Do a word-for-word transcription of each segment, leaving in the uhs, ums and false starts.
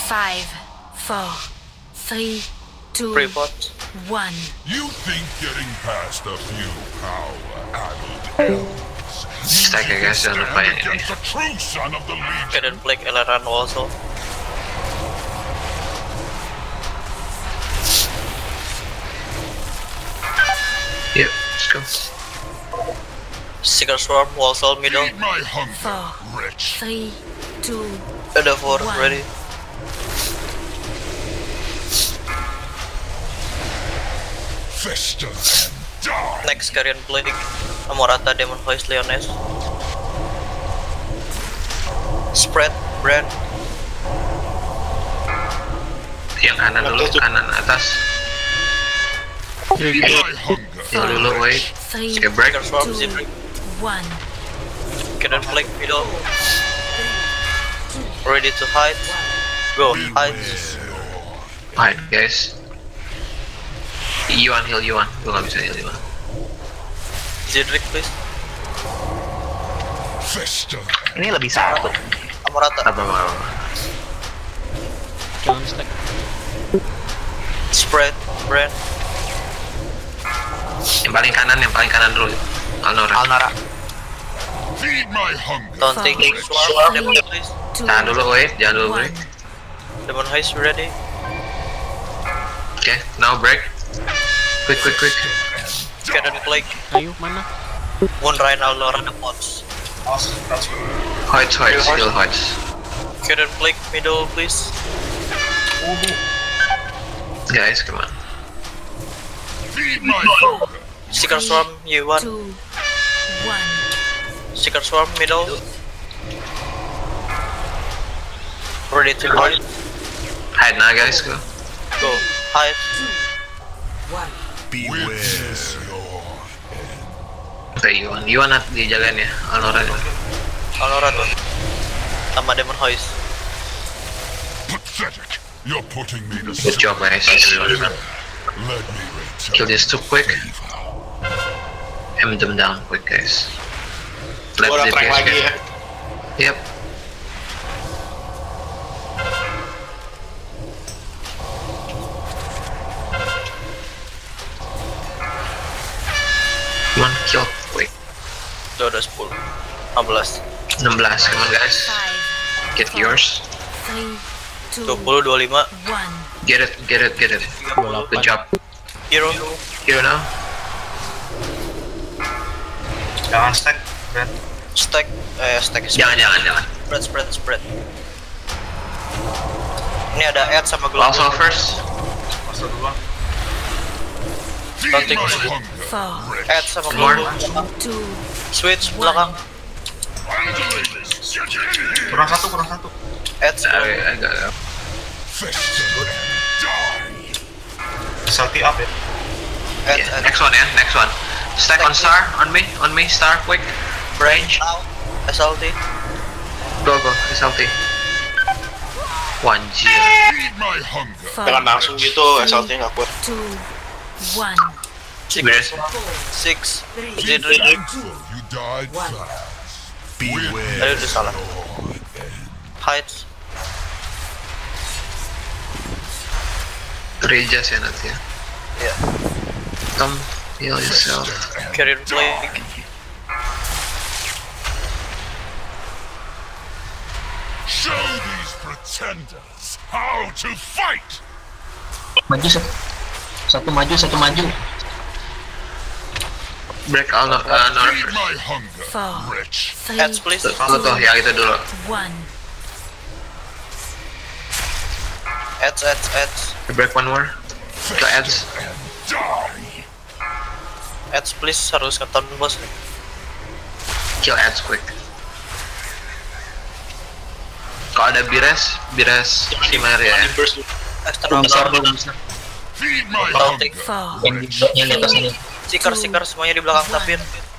Five, four, three, two, Report. one. You think getting past a few power-addled elves Stack, I guess, jangan lupa yang ini. against the true son of the Legion? Cannon Blake Eleran also. Yep, let's go. Seeker Swarm, Walsall middle. Feed my hunger, Four, wretch. three, two, Ada four One. ready. Fester and die. Next Carrion Blake. Amorata, Demon Voice, Leones. Spread, Brand. Yang kanan dulu, kanan atas. Feed my hunger. Heal dulu, wait. three, Oke, break. Seeker Swarm, two, Zidric. one. Cannon Blake middle. Ready to hide. Go, hide. Alright, guys. Yuan, heal Yuan. Gue gak bisa heal Yuan. Zidric please. Fester. Ini lebih satu. Amorata. Apa, apa, apa. Jangan stack. Spread, Brand. Yang paling kanan, yang paling kanan dulu. Alnora. Alnara. Feed my hunger. Taunting, wretch. Swarm, Demon Voice. Two, Tahan dulu, wait. Jangan dulu one. break. Demon Voice ready. Oke, now break. Quick, quick, quick. Cannon Blake. Ayo, mana? Moonrise, Alnora, the Pots. Hoits, Hoits, heal Hoits. Cannon Blake middle please. Guys, come on. Feed my hunger. Seeker Swarm, you one. Two, one. Seeker Swarm middle. Ready to hide. Hide now, guys, go. Go, hide. Witness your Oke, Yuan. Yuan at dijagain ya, Alnora. Alnora tuh. Tambah Demon Voice. pathetic. You're putting me to Good job, guys. Let me return. Kill this too quick. Favor. Hem them down quick, guys. Let Gua udah the track guys lagi get- ya. Yep. One kill quick. Udah udah sepuluh. enam belas. enam belas, come on guys. Five, Get yours. three, two, dua puluh, dua puluh lima. one. Get it, get it, get it. Good job. Hero. Hero now. Jangan stack, Brand. Stack. Eh, stack. Jangan, jangan, jangan. Spread, spread, spread. Ini ada Ed sama Lost Global. offers. Masuk duluan. Feed Don't take my it. hunger. Four, Ed sama More. Global. two, Switch belakang. Kurang satu, kurang satu. Ed sama I, I got it. Fester and die. Salty up ya. Ed, Yeah, Ed. next one ya, next one. Stack on star, on me, on me, star, quick. Range. Now. S L T. Go, go, S L T. One G. Feed my hunger. four, Jangan langsung gitu, S L T nggak kuat. two, one. Beres. Six. Thankful Zidric. you died fast. Beware. Tadi udah salah. Heights. Rejas ya nanti ya. Yeah. Come, heal yourself. Carrier Blake. Show these pretenders how to fight. Maju satu, satu maju satu maju. Break all of uh, Nora Feed first. my hunger, Four, wretch. three, Heads please. Tuh, tuh, tuh, yang itu dulu. one. Heads, heads, heads. Break one more. Ke ads. And die. Heads please, harus ngeton bos. Kill ads quick. Kalau ada Bires, Bires Simar ya. External Besar power. belum besar. Feed my Taunting. hunger. Four, Yang di yang di atas ini. Seeker, seeker semuanya di belakang tapir.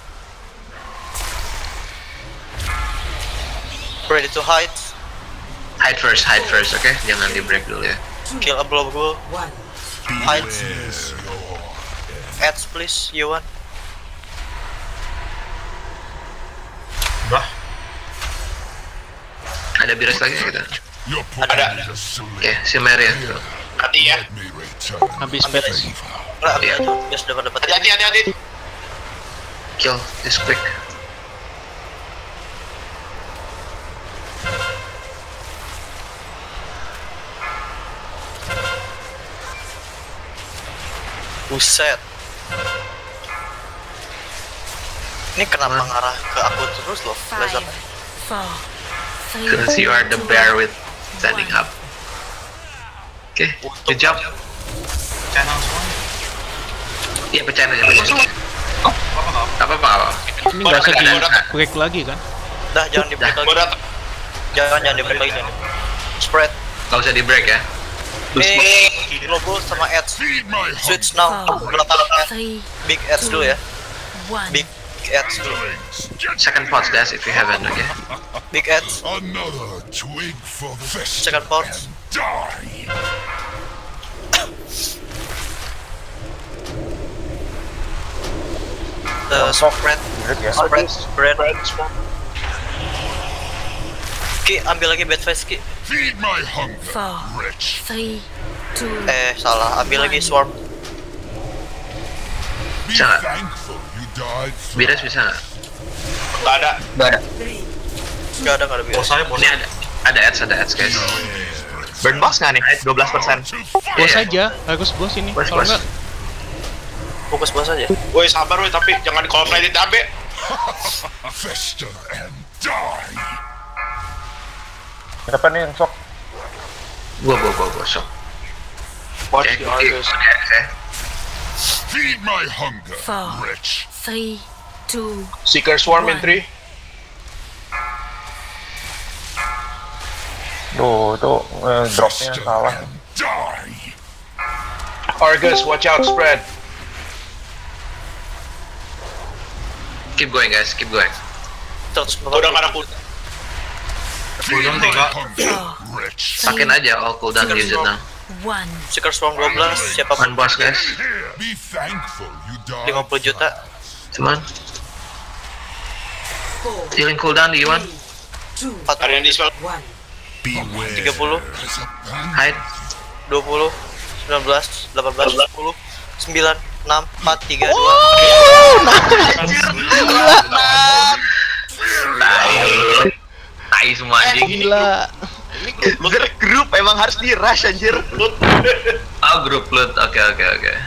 Ready to hide. Hide first, hide first, oke? Jangan di break dulu ya. Kill a blow goal. Hide. Beware your Heads please, you want. Udah. Ada Bires lagi ya kita. Your Ada. point is silly. Oke, si Marian. Hati ya. Let me return. Habis Ambil bed. aja. Enggak, ambil Iya. aja. Biar sudah dapat. Hati-hati, hati-hati. Kill this quick. Buset. Ini kenapa ngarah ke aku terus loh? Five, Lasernya. four, three, Because you are the two, bear with standing one. up. Oke, good job. Channel semua. Iya, pecahin aja, pecahin. Apa apa apa. Ini nggak usah di Borat, break lagi kan? Dah, jangan di break lagi. Borat. Jangan, jangan di break lagi. Jangan. Spread. Gak usah di break ya. Eh, global sama ads. Feed my Switch hunger. now. Berapa Three, big ads dulu ya. one. Big ads dulu. Get Second pots guys if you haven't, oke. Big ads. another twig for the fest Second part. and die. Uh, spread. Spread. Spread. Ki, ambil lagi bad face Ki. Feed my hunger, Four. wretch. Three, two, Eh, salah. Ambil lagi swarm. Be Bisa nggak? thankful you died for Bidas bisa nggak? Nggak ada. Gak ada. Gak ada, gak ada biasa. Bos saya, bos Ini saya. ada ada ads, ada ads guys. Burn box nggak nih? dua belas persen. to Bos Iya. aja, bagus bos ini. Bos, Kalau bos. enggak, Fokus bos aja. Woi, sabar woi, tapi jangan di-complain Abe. fester and die. Siapa nih yang sok? Gua gua gua gua sok. Watch Oke, the oke, Argus. ada ads ya. Feed my hunger, Four. wretch. three, two, Seeker Swarm in One. three. Duh, itu eh, dropnya Fester salah. and die. Argus, watch out, spread. Keep going guys, keep going. Terus Udah nggak ada pun. Feed Cooldown my tiga. hunger, wretch. Pakin aja all cooldown use it now. one. Seeker Swarm dua belas, siapapun. One boss guys. Be thankful you died lima puluh juta. Cuman healing cooldown di Iwan. Ada yang di-spell. Beware. tiga puluh. There's a plan. Hide. dua puluh, sembilan belas, delapan belas, sepuluh, sembilan, enam, empat, tiga, dua. Tai. Tai semua anjing. gila. Grup emang harus di rush anjir. Oh grup loot, oke oke oke.